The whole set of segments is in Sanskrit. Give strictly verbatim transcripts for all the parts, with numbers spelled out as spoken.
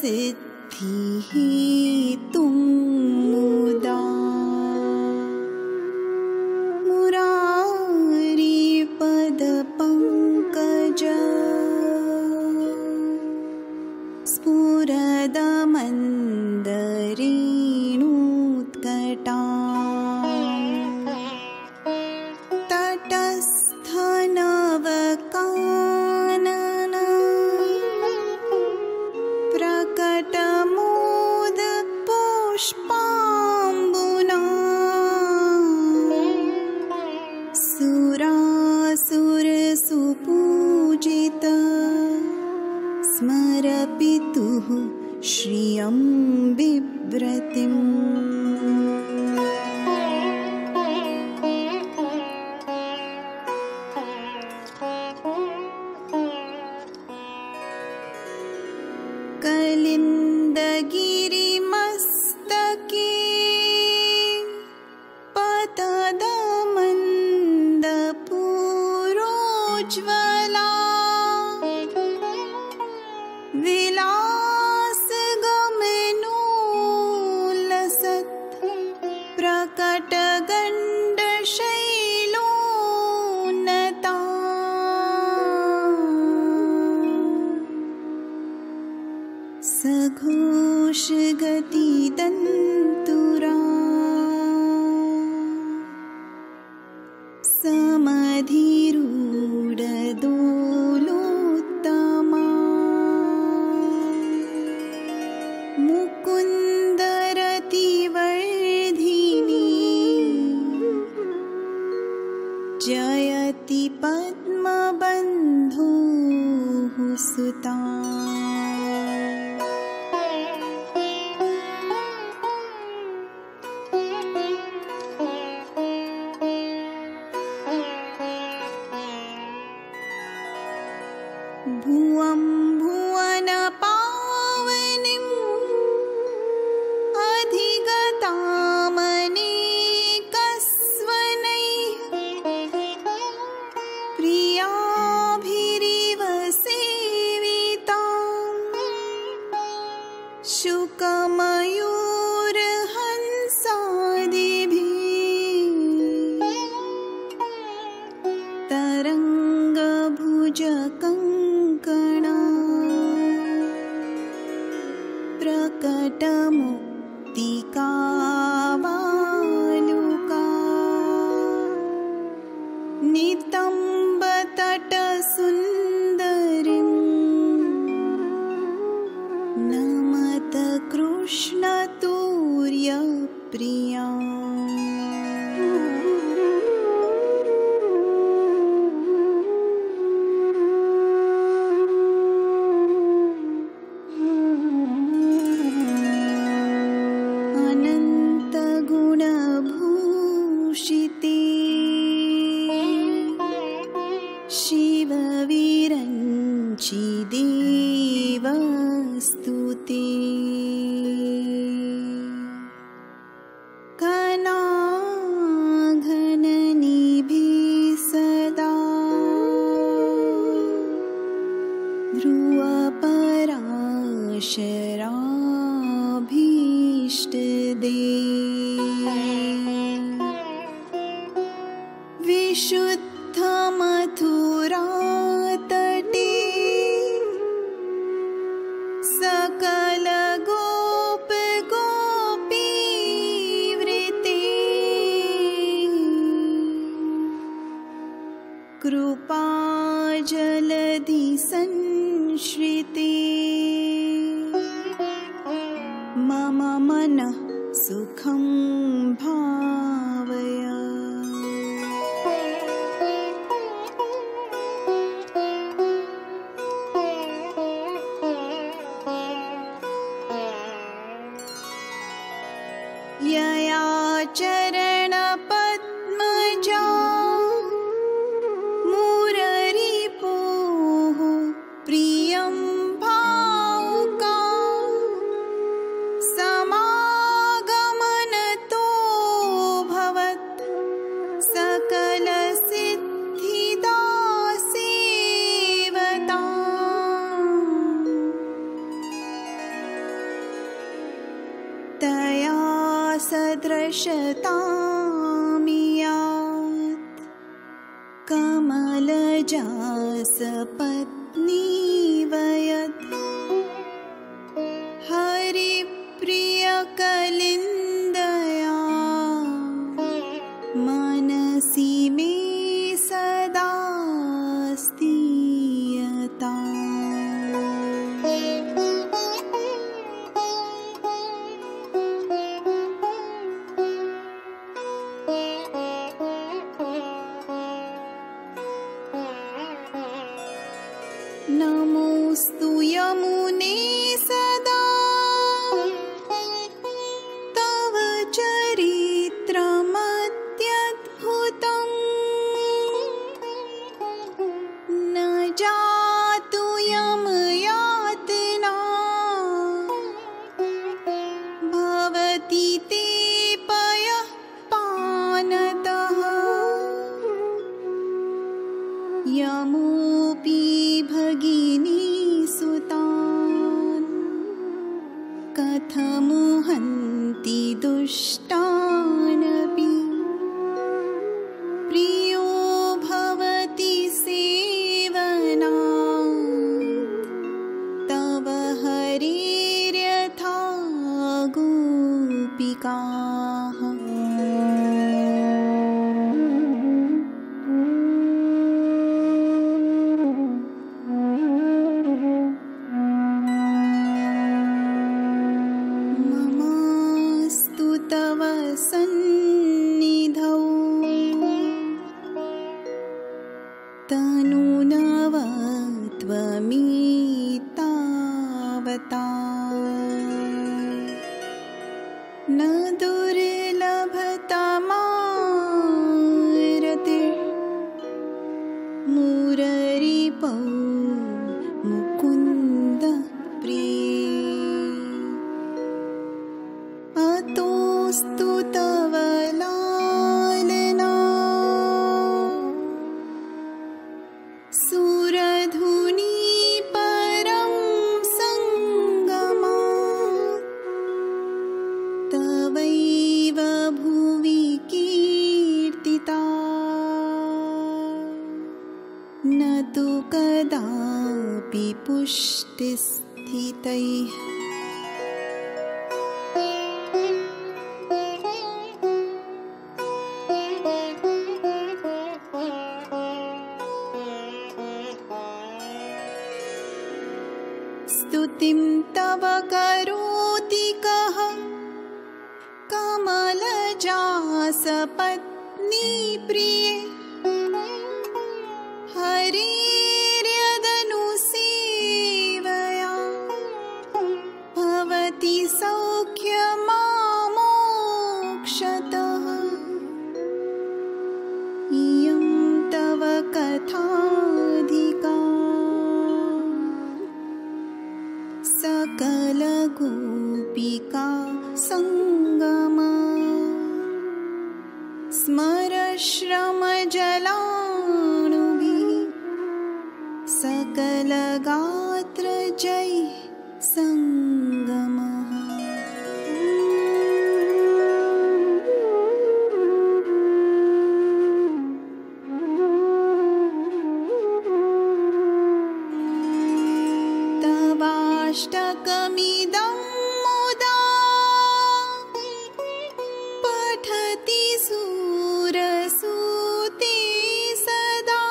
सिद्धिहेतुं मुदा मुरारिपदपङ्कज स्फुरदमन्दरेणुत्कटा तटस्थनवकानन प्रकटमोदपुष्पाम्बुना सुरासुरसुपूजित स्मरपितुः श्रियं बिभ्रतिम् कलिन्दगिरिमस्तके पतदमन्दपुरोज्ज्वला विलासगमनोल्लसत् प्रकटगण्डशैलोन्नता सघोषगतिदन्तुरा समधिरूढदोलोत्तमा मुकुन्दरतिवर्धिनी जयति पद्मबन्धुः सुता भुवं भुवनपावनीम् अधिगतामनेकस्वनैः प्रियाभिरिव सेविताम् शुकमयूरहंसादिभिः तरङ्गभुजकङ्कणा प्रकटमुक्तिकावालुका नितम्बतटसुन्दरीं नमत कृष्णतुर्यप्रिया अनन्तगुणभूषिते शिवविरञ्चिदेवस्तुते घनाघननिभे सदा ध्रुवपराशराभीष्टदे विशुद्धमथुरातटे सकलगोपगोपीवृते कृपाजलधि संश्रिते मम मनः सुखं भावय यया चरणपद्मजा मुररिपुः प्रियं भावुका समागमनतो सदृशतामियात् कमलजासपत्नी वयत् हरिप्रियकलिन्दया मनसि मे सदा स्तीयता। नमोऽस्तु यमुने सदा तव चरित्रमत्यद्भुतम् न जातु यमयातना भवति ते पयः पानतः यमोऽपि भगिनी सुतान् कथमुहन्ति दुष्टानपि प्रियो भवति सेवनात् तव हरेर्यथा गोपिकाः। सन्निधौ तनुनवत्वमितावता न दुर्लभतमारते मुररिपौ मुकुन्द प्रिये अतोऽस्तु तव लालना सुरधुनी परं सङ्गमात् तवैव भुवि कीर्तिता न तु कदापि पुष्टिस्थितैः स्तुतिं तव करोति कः कमलजासपत्नी प्रिये हरेर्यदनुसेवया भवति सौख्यमामोक्षतः इयं तव कथाधिका सकलगोपिका सङ्गमा स्मरश्रमजलाणुभिः सकलगात्रजैः सङ्गमः। तवाष्टकमिदं मुदा पठति सूरसूते सदा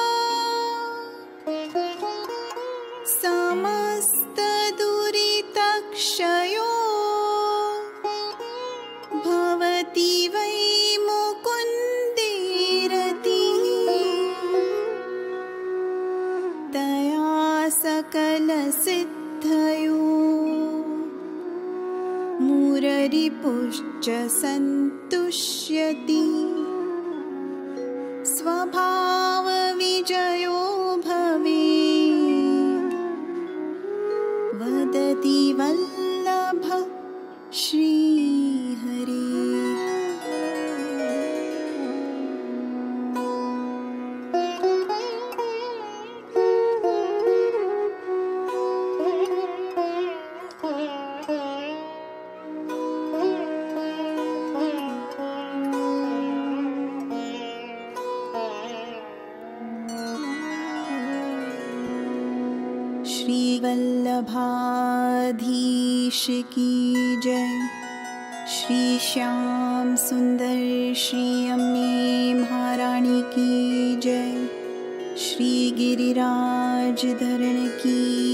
समस्तदुरितक्षयो भवति वै मुकुन्दे रतिः तया सकलसिद्धयो मुररिपुश्च सन्तुष्यति स्वभावविजयो भवेत् वदति वल्लभ श्रीहरे। श्री वल्लभाधीश की जय। श्री श्याम सुंदर श्री अम्मे महारानी की जय। श्री गिरिराज धरण की